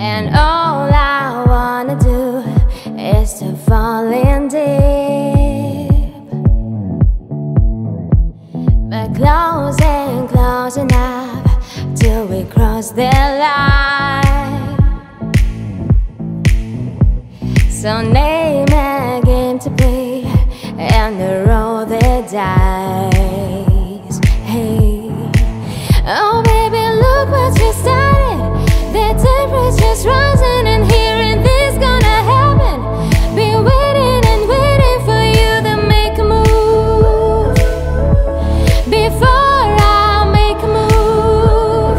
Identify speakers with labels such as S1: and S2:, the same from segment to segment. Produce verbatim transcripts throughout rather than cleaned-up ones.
S1: And all I wanna do is to fall in deep, but close and close enough till we cross the line. So name a game to play and roll the dice. Hey, oh baby, look what you started. The temperature's rising and here and this gonna happen. Been waiting and waiting for you to make a move before I make a move.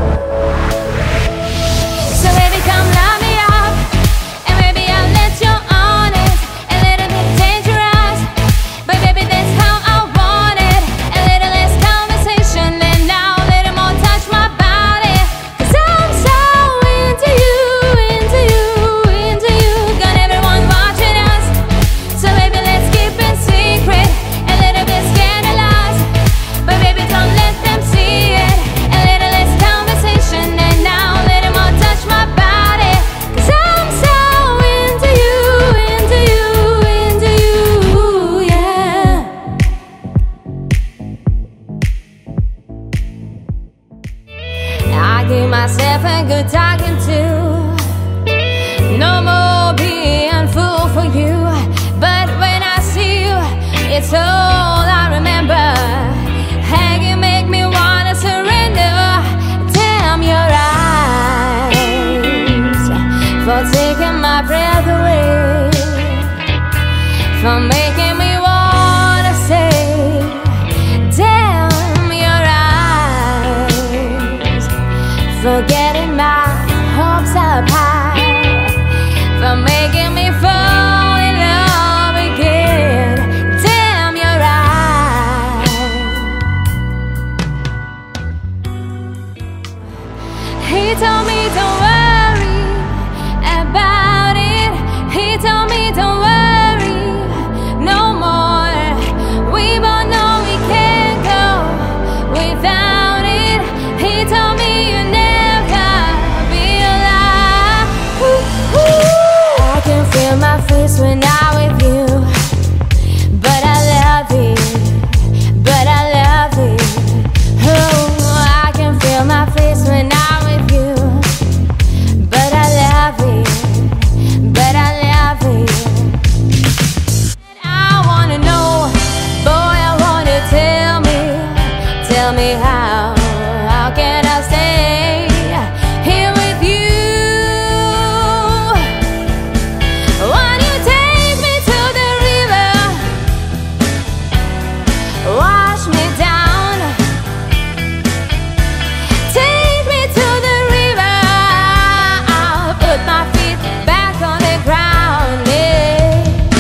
S1: So baby, come light me up, and maybe I'll let you on it. A little bit dangerous, but baby, that's how I want it. A little less conversation and now a little more touch my body. Cause I'm so into you, into you, into you. Got everyone watching us, so baby, let's keep it secret. A little bit scandalous, but baby, don't let them see it. A little less conversation and now a little more touch my body. Cause I'm so into you, into you, into you, yeah. I give myself a good talking to. No more being fool for you. But when I see you, it's all I remember. How you make me wanna surrender. Damn your eyes, for taking my breath away, for making me wanna say, damn your eyes, for getting my hopes up high, for making me fall in love again. Damn your eyes. He told me don't worry about it. He told me don't worry no more. We both know we can't go without it. He told me you never be alive. Ooh, ooh. I can feel my face when I'm with you, but I love it, but I love it. Oh, I can feel my face when I'm with you, but I love it, but I love it. I wanna know, boy, I wanna tell me, tell me how, how can I stay here with you? When you take me to the river, wash me down. Take me to the river, I'll put my feet back on the ground, yeah.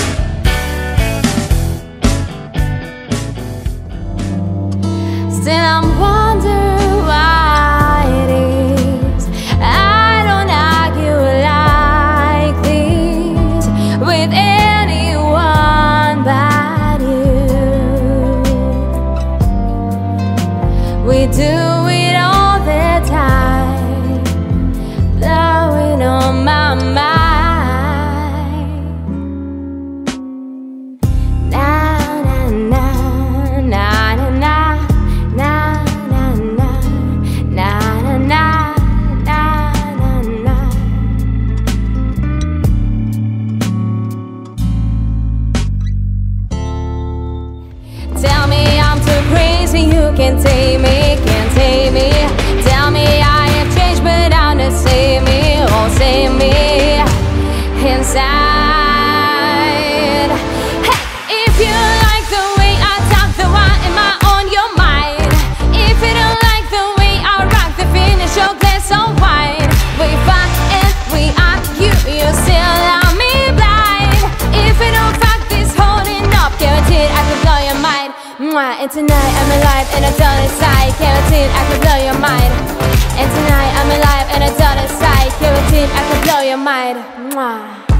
S1: Still I'm wondering why it is I don't argue like this with anyone but you. We do it all the time, blowing on my mind. Na na na na na na na na na na na na na na. Tell me I'm too crazy, you can't take me, can't take me. Tell me I have changed, but I'm the same me, oh same me inside. Hey, if you like the way I talk, then why am I on your mind? If you don't like the way I rock, then finish your glass of wine. We fight and we argue, you still love me blind. If you don't fuck this holding up, guaranteed I could blow your mind. Mwah. And tonight I'm alive and I don't inside, guaranteed I could blow your mind. And tonight I'm alive and I don't inside, guaranteed I could blow your mind. Mwah.